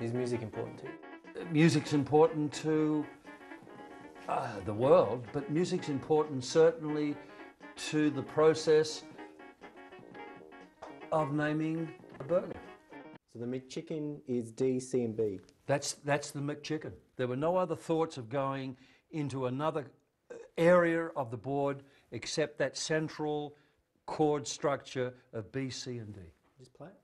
Is music important to you? Music's important to the world, but music's important certainly to the process of naming a burger. So the McChicken is D, C and B. That's the McChicken. There were no other thoughts of going into another area of the board except that central chord structure of B, C and D. Just play it.